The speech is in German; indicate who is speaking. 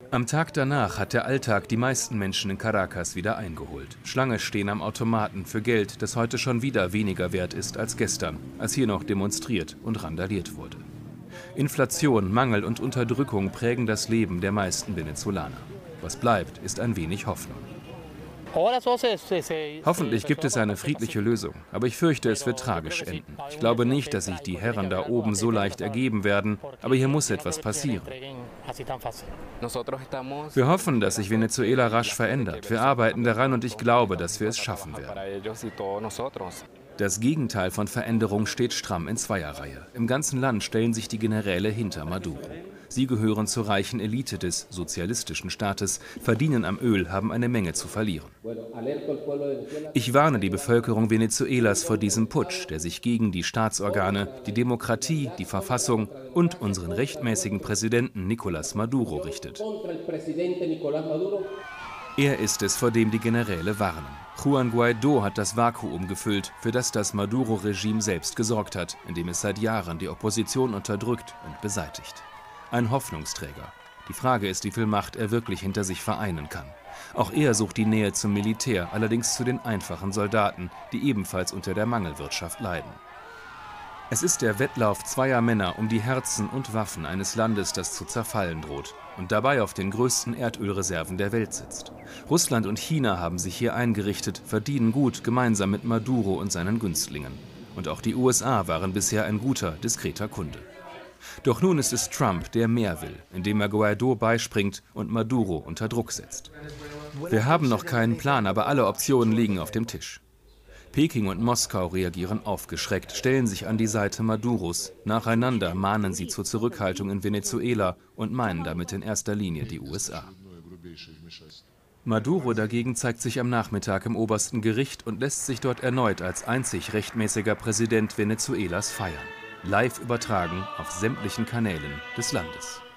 Speaker 1: Am Tag danach hat der Alltag die meisten Menschen in Caracas wieder eingeholt. Schlange stehen am Automaten für Geld, das heute schon wieder weniger wert ist als gestern, als hier noch demonstriert und randaliert wurde. Inflation, Mangel und Unterdrückung prägen das Leben der meisten Venezolaner. Was bleibt, ist ein wenig Hoffnung. Hoffentlich gibt es eine friedliche Lösung, aber ich fürchte, es wird tragisch enden. Ich glaube nicht, dass sich die Herren da oben so leicht ergeben werden, aber hier muss etwas passieren. Wir hoffen, dass sich Venezuela rasch verändert. Wir arbeiten daran und ich glaube, dass wir es schaffen werden. Das Gegenteil von Veränderung steht stramm in Zweierreihe. Im ganzen Land stellen sich die Generäle hinter Maduro. Sie gehören zur reichen Elite des sozialistischen Staates, verdienen am Öl, haben eine Menge zu verlieren. Ich warne die Bevölkerung Venezuelas vor diesem Putsch, der sich gegen die Staatsorgane, die Demokratie, die Verfassung und unseren rechtmäßigen Präsidenten Nicolás Maduro richtet. Er ist es, vor dem die Generäle warnen. Juan Guaidó hat das Vakuum gefüllt, für das das Maduro-Regime selbst gesorgt hat, indem es seit Jahren die Opposition unterdrückt und beseitigt. Ein Hoffnungsträger. Die Frage ist, wie viel Macht er wirklich hinter sich vereinen kann. Auch er sucht die Nähe zum Militär, allerdings zu den einfachen Soldaten, die ebenfalls unter der Mangelwirtschaft leiden. Es ist der Wettlauf zweier Männer um die Herzen und Waffen eines Landes, das zu zerfallen droht und dabei auf den größten Erdölreserven der Welt sitzt. Russland und China haben sich hier eingerichtet, verdienen gut gemeinsam mit Maduro und seinen Günstlingen. Und auch die USA waren bisher ein guter, diskreter Kunde. Doch nun ist es Trump, der mehr will, indem er Guaidó beispringt und Maduro unter Druck setzt. Wir haben noch keinen Plan, aber alle Optionen liegen auf dem Tisch. Peking und Moskau reagieren aufgeschreckt, stellen sich an die Seite Maduros. Nacheinander mahnen sie zur Zurückhaltung in Venezuela und meinen damit in erster Linie die USA. Maduro dagegen zeigt sich am Nachmittag im obersten Gericht und lässt sich dort erneut als einzig rechtmäßiger Präsident Venezuelas feiern. Live übertragen auf sämtlichen Kanälen des Landes.